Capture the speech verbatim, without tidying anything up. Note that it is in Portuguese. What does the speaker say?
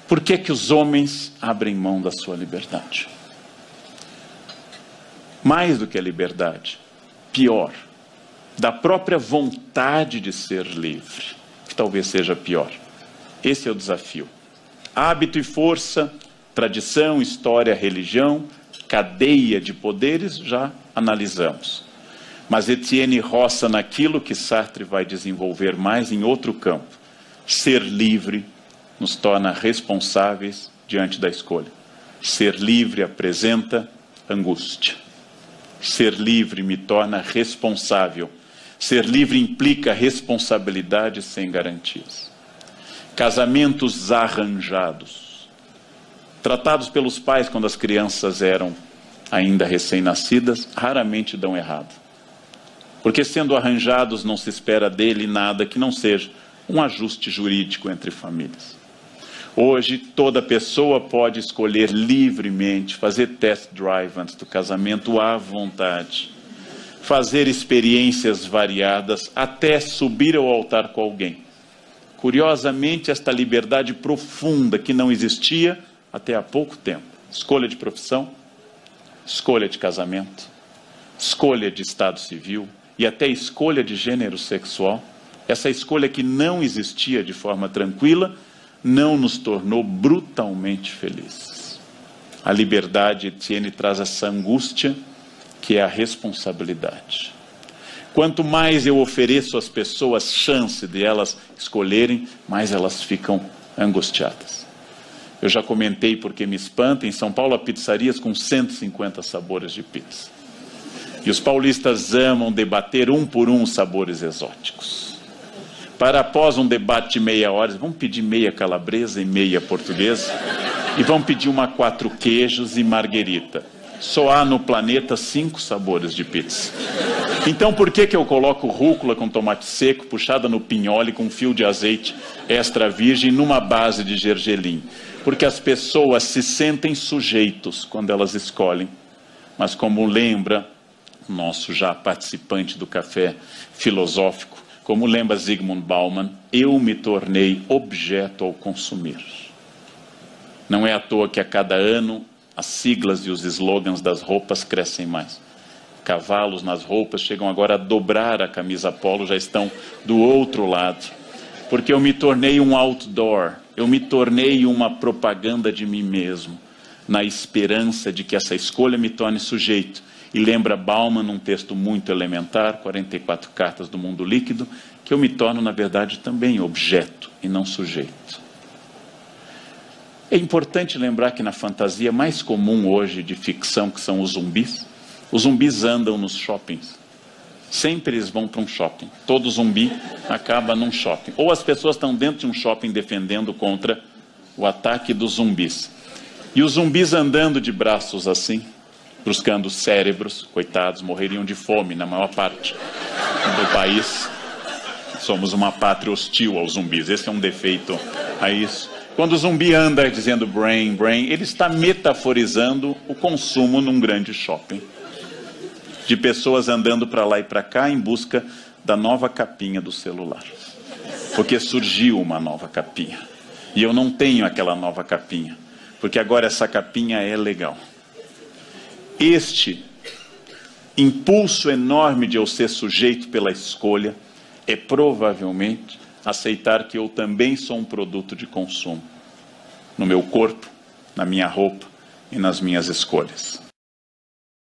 Por que que os homens abrem mão da sua liberdade? Mais do que a liberdade, pior, da própria vontade de ser livre, que talvez seja pior. Esse é o desafio. Hábito e força, tradição, história, religião, cadeia de poderes, já analisamos. Mas Etienne roça naquilo que Sartre vai desenvolver mais em outro campo. Ser livre nos torna responsáveis diante da escolha. Ser livre apresenta angústia. Ser livre me torna responsável. Ser livre implica responsabilidade sem garantias. Casamentos arranjados, tratados pelos pais quando as crianças eram ainda recém-nascidas, raramente dão errado. Porque sendo arranjados não se espera dele nada que não seja um ajuste jurídico entre famílias. Hoje toda pessoa pode escolher livremente, fazer test drive antes do casamento à vontade, fazer experiências variadas, até subir ao altar com alguém. Curiosamente, esta liberdade profunda que não existia até há pouco tempo. Escolha de profissão, escolha de casamento, escolha de estado civil e até escolha de gênero sexual. Essa escolha que não existia de forma tranquila, não nos tornou brutalmente felizes. A liberdade, Etienne, traz essa angústia que é a responsabilidade. Quanto mais eu ofereço às pessoas chance de elas escolherem, mais elas ficam angustiadas. Eu já comentei porque me espanta, em São Paulo há pizzarias com cento e cinquenta sabores de pizza. E os paulistas amam debater um por um os sabores exóticos. Para após um debate de meia hora, vamos pedir meia calabresa e meia portuguesa, e vamos pedir uma quatro queijos e marguerita. Só há no planeta cinco sabores de pizza. Então por que que eu coloco rúcula com tomate seco, puxada no pinhole com fio de azeite extra virgem numa base de gergelim? Porque as pessoas se sentem sujeitos quando elas escolhem. Mas como lembra nosso já participante do café filosófico, como lembra Zygmunt Bauman, eu me tornei objeto ao consumir. Não é à toa que a cada ano as siglas e os slogans das roupas crescem mais. Cavalos nas roupas chegam agora a dobrar a camisa polo, já estão do outro lado. Porque eu me tornei um outdoor, eu me tornei uma propaganda de mim mesmo, na esperança de que essa escolha me torne sujeito. E lembra Bauman, num texto muito elementar, quarenta e quatro cartas do mundo líquido, que eu me torno, na verdade, também objeto e não sujeito. É importante lembrar que na fantasia mais comum hoje de ficção, que são os zumbis, os zumbis andam nos shoppings. Sempre eles vão para um shopping. Todo zumbi acaba num shopping. Ou as pessoas estão dentro de um shopping defendendo contra o ataque dos zumbis. E os zumbis andando de braços assim, buscando cérebros, coitados, morreriam de fome na maior parte do país. Somos uma pátria hostil aos zumbis. Esse é um defeito a isso. Quando o zumbi anda dizendo brain, brain, ele está metaforizando o consumo num grande shopping. De pessoas andando para lá e para cá em busca da nova capinha do celular. Porque surgiu uma nova capinha. E eu não tenho aquela nova capinha. Porque agora essa capinha é legal. Este impulso enorme de eu ser sujeito pela escolha é provavelmente aceitar que eu também sou um produto de consumo. No meu corpo, na minha roupa e nas minhas escolhas.